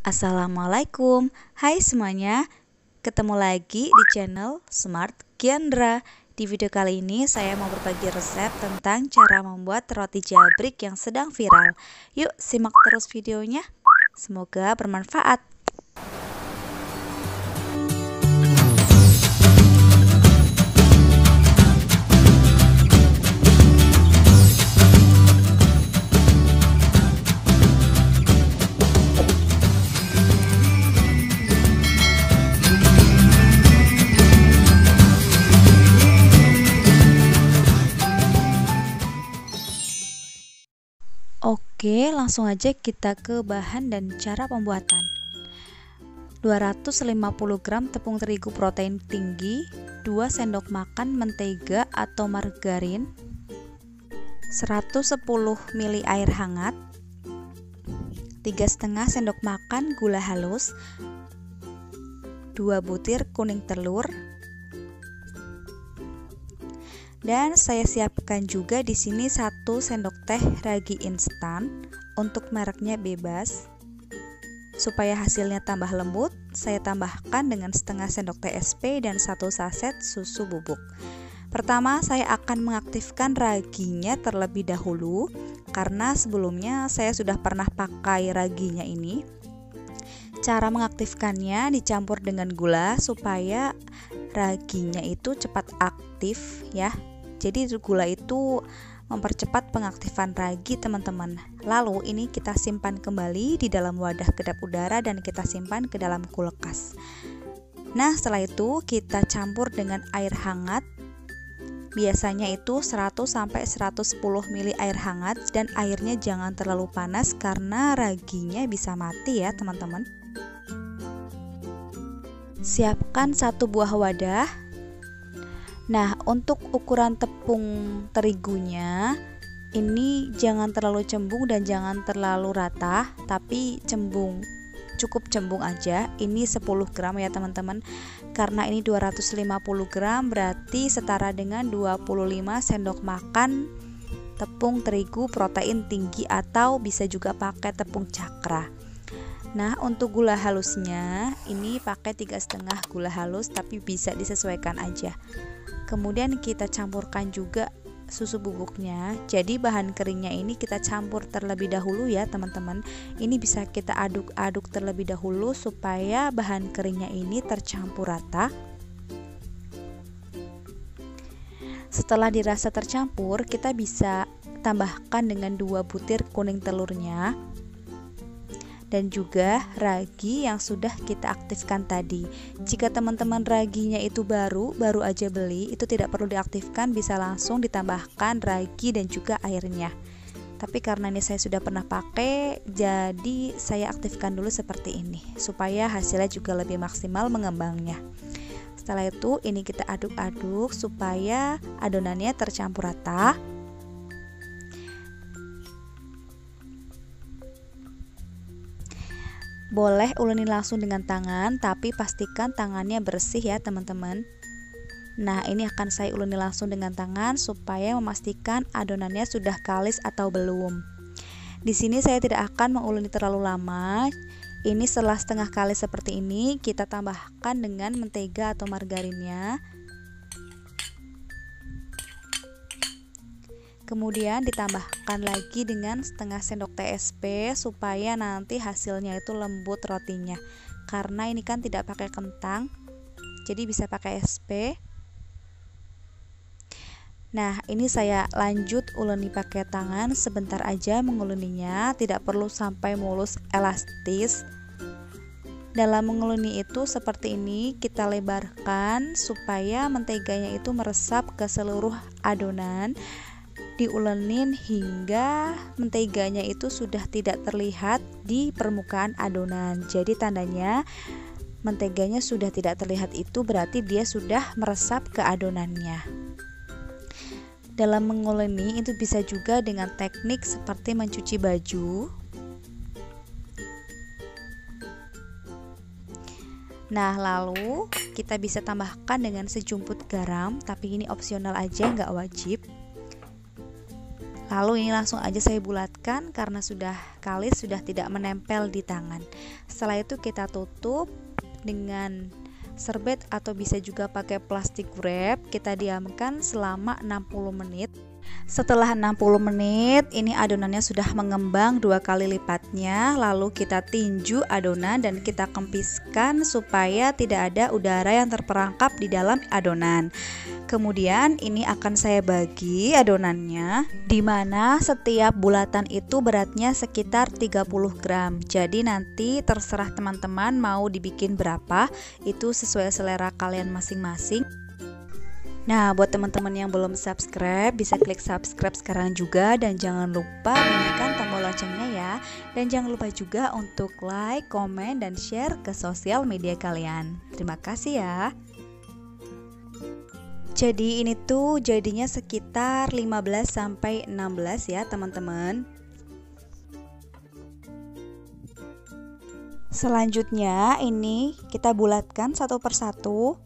Assalamualaikum, hai semuanya. Ketemu lagi di channel Smart Kiandra. Di video kali ini saya mau berbagi resep tentang cara membuat roti jabrik yang sedang viral. Yuk simak terus videonya, semoga bermanfaat. Oke, langsung aja kita ke bahan dan cara pembuatan. 250 gram tepung terigu protein tinggi, 2 sendok makan mentega atau margarin, 110 ml air hangat, 3,5 sendok makan gula halus, 2 butir kuning telur, dan saya siapkan juga di sini 1 sendok teh ragi instan, untuk mereknya bebas. Supaya hasilnya tambah lembut, saya tambahkan dengan setengah sendok TSP dan 1 saset susu bubuk. Pertama, saya akan mengaktifkan raginya terlebih dahulu, karena sebelumnya saya sudah pernah pakai raginya ini. Cara mengaktifkannya dicampur dengan gula supaya raginya itu cepat aktif ya. Jadi gula itu mempercepat pengaktifan ragi teman-teman. Lalu ini kita simpan kembali di dalam wadah kedap udara dan kita simpan ke dalam kulkas. Nah, setelah itu kita campur dengan air hangat. Biasanya itu 100 sampai 110 ml air hangat, dan airnya jangan terlalu panas karena raginya bisa mati ya teman-teman. Siapkan 1 buah wadah. Nah, untuk ukuran tepung terigunya ini jangan terlalu cembung dan jangan terlalu rata, tapi cukup cembung aja. Ini 10 gram ya teman-teman. Karena ini 250 gram berarti setara dengan 25 sendok makan tepung terigu protein tinggi, atau bisa juga pakai tepung cakra. Nah, untuk gula halusnya ini pakai 3,5 gula halus, tapi bisa disesuaikan aja. Kemudian kita campurkan juga susu bubuknya. Jadi bahan keringnya ini kita campur terlebih dahulu ya teman-teman. Ini bisa kita aduk-aduk terlebih dahulu supaya bahan keringnya ini tercampur rata. Setelah dirasa tercampur, kita bisa tambahkan dengan 2 butir kuning telurnya dan juga ragi yang sudah kita aktifkan tadi. Jika teman-teman raginya itu baru aja beli, itu tidak perlu diaktifkan, bisa langsung ditambahkan ragi dan juga airnya. Tapi karena ini saya sudah pernah pakai, jadi saya aktifkan dulu seperti ini supaya hasilnya juga lebih maksimal mengembangnya. Setelah itu ini kita aduk-aduk supaya adonannya tercampur rata. Boleh uleni langsung dengan tangan, tapi pastikan tangannya bersih ya teman-teman. Nah, ini akan saya uleni langsung dengan tangan supaya memastikan adonannya sudah kalis atau belum. Di sini saya tidak akan menguleni terlalu lama. Ini setelah setengah kalis seperti ini, kita tambahkan dengan mentega atau margarinnya. Kemudian ditambahkan lagi dengan setengah sendok TSP supaya nanti hasilnya itu lembut rotinya. Karena ini kan tidak pakai kentang, jadi bisa pakai SP. Nah, ini saya lanjut uleni pakai tangan, sebentar aja menguleninya, tidak perlu sampai mulus elastis. Dalam menguleni itu seperti ini, kita lebarkan supaya menteganya itu meresap ke seluruh adonan. Diulenin hingga menteganya itu sudah tidak terlihat di permukaan adonan. Jadi tandanya menteganya sudah tidak terlihat, itu berarti dia sudah meresap ke adonannya. Dalam menguleni itu bisa juga dengan teknik seperti mencuci baju. Nah, lalu kita bisa tambahkan dengan sejumput garam, tapi ini opsional aja, nggak wajib. Lalu ini langsung aja saya bulatkan karena sudah kalis, sudah tidak menempel di tangan. Setelah itu kita tutup dengan serbet atau bisa juga pakai plastik wrap. Kita diamkan selama 60 menit. Setelah 60 menit, ini adonannya sudah mengembang 2 kali lipatnya. Lalu kita tinju adonan dan kita kempiskan supaya tidak ada udara yang terperangkap di dalam adonan. Kemudian ini akan saya bagi adonannya, di mana setiap bulatan itu beratnya sekitar 30 gram. Jadi nanti terserah teman-teman mau dibikin berapa, itu sesuai selera kalian masing-masing. Nah, buat teman-teman yang belum subscribe, bisa klik subscribe sekarang juga. Dan jangan lupa bunyikan tombol loncengnya ya. Dan jangan lupa juga untuk like, komen, dan share ke sosial media kalian. Terima kasih ya. Jadi ini tuh jadinya sekitar 15-16 ya teman-teman. Selanjutnya ini kita bulatkan satu persatu.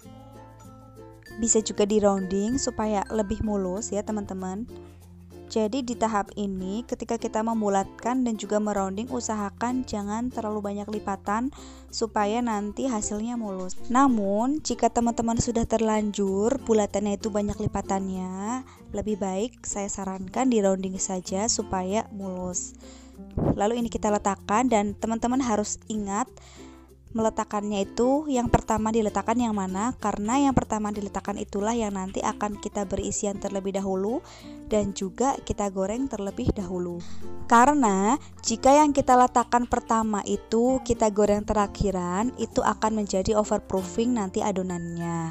Bisa juga di rounding supaya lebih mulus ya teman-teman. Jadi di tahap ini ketika kita membulatkan dan juga merounding, usahakan jangan terlalu banyak lipatan supaya nanti hasilnya mulus. Namun jika teman-teman sudah terlanjur bulatannya itu banyak lipatannya, lebih baik saya sarankan di rounding saja supaya mulus. Lalu ini kita letakkan dan teman-teman harus ingat meletakkannya itu yang pertama diletakkan yang mana, karena yang pertama diletakkan itulah yang nanti akan kita beri isian terlebih dahulu dan juga kita goreng terlebih dahulu. Karena jika yang kita letakkan pertama itu kita goreng terakhiran, itu akan menjadi overproofing nanti adonannya.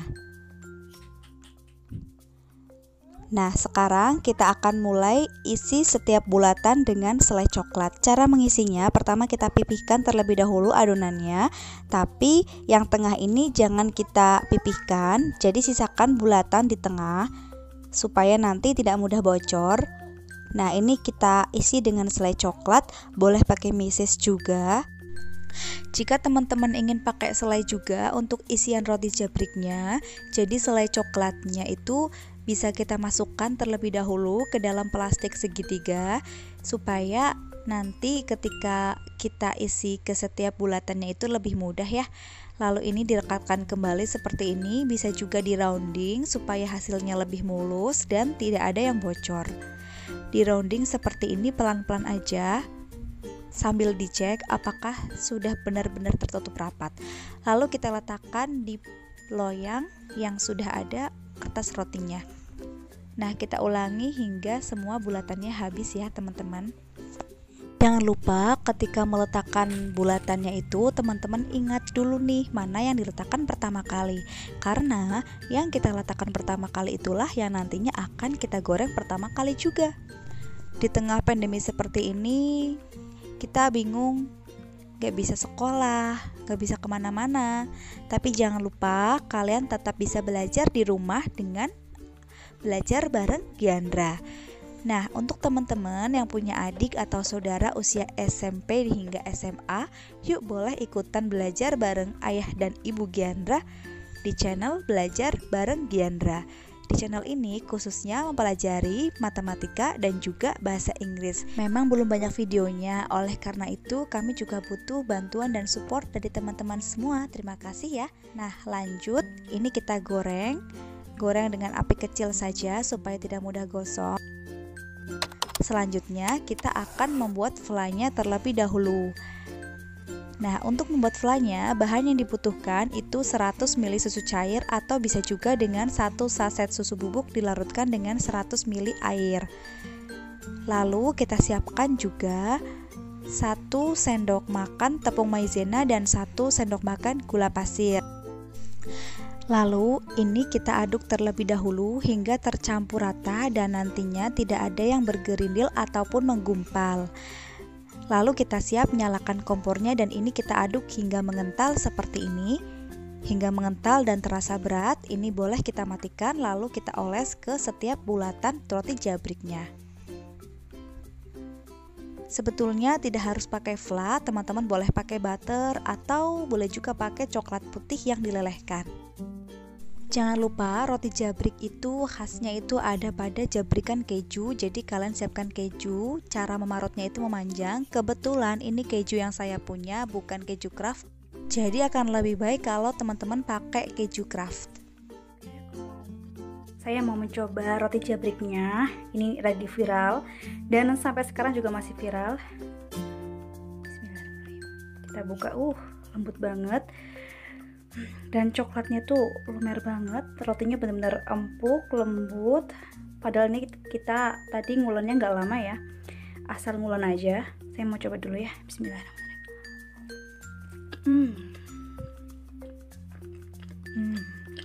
Nah, sekarang kita akan mulai isi setiap bulatan dengan selai coklat. Cara mengisinya, pertama kita pipihkan terlebih dahulu adonannya, tapi yang tengah ini jangan kita pipihkan, jadi sisakan bulatan di tengah supaya nanti tidak mudah bocor. Nah, ini kita isi dengan selai coklat, boleh pakai meses juga. Jika teman-teman ingin pakai selai juga untuk isian roti jabriknya, jadi selai coklatnya itu bisa kita masukkan terlebih dahulu ke dalam plastik segitiga supaya nanti ketika kita isi ke setiap bulatannya itu lebih mudah ya. Lalu ini direkatkan kembali seperti ini, bisa juga di rounding supaya hasilnya lebih mulus dan tidak ada yang bocor. Di rounding seperti ini pelan-pelan aja sambil dicek apakah sudah benar-benar tertutup rapat. Lalu kita letakkan di loyang yang sudah ada kertas rotinya. Nah, kita ulangi hingga semua bulatannya habis ya teman-teman. Jangan lupa ketika meletakkan bulatannya itu teman-teman ingat dulu nih mana yang diletakkan pertama kali. Karena yang kita letakkan pertama kali itulah yang nantinya akan kita goreng pertama kali juga. Di tengah pandemi seperti ini kita bingung, gak bisa sekolah, gak bisa kemana-mana. Tapi jangan lupa kalian tetap bisa belajar di rumah dengan belajar bareng Giandra. Nah, untuk teman-teman yang punya adik atau saudara usia SMP hingga SMA, yuk boleh ikutan belajar bareng ayah dan ibu Giandra di channel Belajar Bareng Giandra. Di channel ini khususnya mempelajari matematika dan juga bahasa Inggris. Memang belum banyak videonya, oleh karena itu kami juga butuh bantuan dan support dari teman-teman semua. Terima kasih ya. Nah, lanjut, ini kita goreng dengan api kecil saja supaya tidak mudah gosong. Selanjutnya kita akan membuat flannya terlebih dahulu. Nah, untuk membuat flannya, bahan yang dibutuhkan itu 100 ml susu cair atau bisa juga dengan 1 saset susu bubuk dilarutkan dengan 100 ml air. Lalu kita siapkan juga 1 sendok makan tepung maizena dan 1 sendok makan gula pasir. Lalu ini kita aduk terlebih dahulu hingga tercampur rata dan nantinya tidak ada yang bergerindil ataupun menggumpal. Lalu kita siap nyalakan kompornya dan ini kita aduk hingga mengental seperti ini. Hingga mengental dan terasa berat, ini boleh kita matikan lalu kita oles ke setiap bulatan roti jabriknya. Sebetulnya tidak harus pakai flat, teman-teman boleh pakai butter atau boleh juga pakai coklat putih yang dilelehkan. Jangan lupa roti jabrik itu khasnya itu ada pada jabrikan keju. Jadi kalian siapkan keju. Cara memarutnya itu memanjang. Kebetulan ini keju yang saya punya bukan keju Kraft. Jadi akan lebih baik kalau teman-teman pakai keju Kraft. Saya mau mencoba roti jabriknya. Ini lagi viral dan sampai sekarang juga masih viral. Bismillahirrahmanirrahim. Kita buka. Lembut banget. Dan coklatnya tuh lumer banget, rotinya benar-benar empuk, lembut. Padahal ini kita tadi ngulennya nggak lama ya, asal ngulen aja. Saya mau coba dulu ya. Bismillahirrahmanirrahim.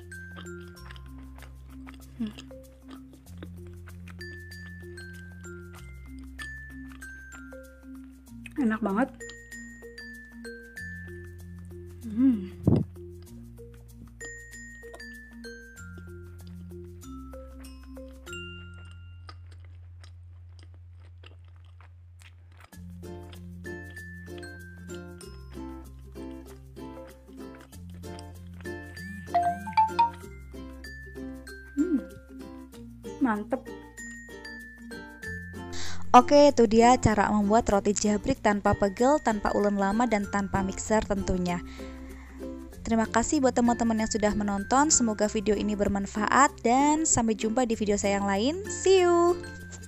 Enak banget. Mantep. Oke, itu dia cara membuat roti jabrik tanpa pegel, tanpa ulen lama, dan tanpa mixer tentunya. Terima kasih buat teman-teman yang sudah menonton. Semoga video ini bermanfaat dan sampai jumpa di video saya yang lain. See you!